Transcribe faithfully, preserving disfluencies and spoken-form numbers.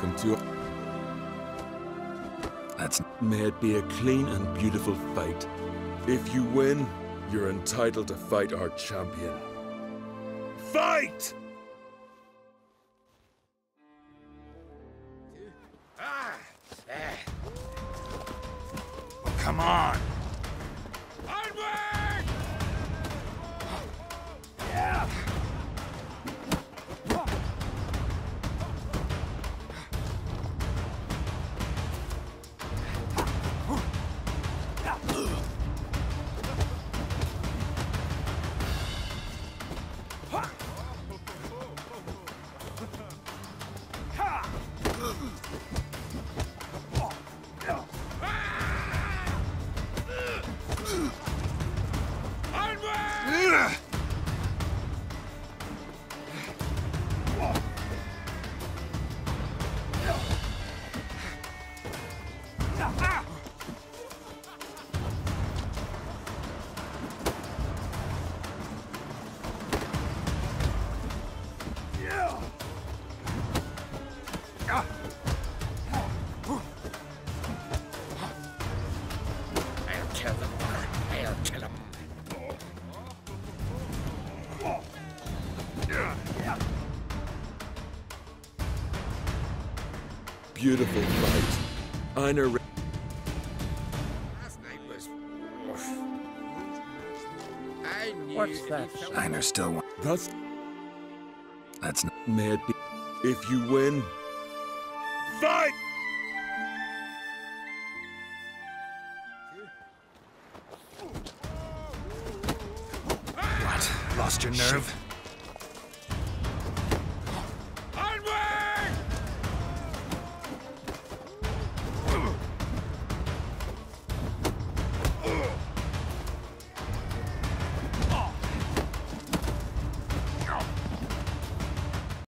welcome to... That's... May it be a clean and beautiful fight. If you win, you're entitled to fight our champion. Fight! Come on! Onward! Yeah! I'll kill them. I'll kill them. Beautiful fight. Einer... Last night was... I knew What's that that? he felt- Einer still won. That's... That's... N May it be... If you win... Fight! What? Lost your nerve?